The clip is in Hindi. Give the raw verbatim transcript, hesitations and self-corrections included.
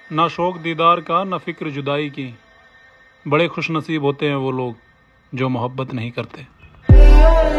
ना शौक दीदार का ना फिक्र जुदाई की। बड़े खुश नसीब होते हैं वो लोग जो मोहब्बत नहीं करते।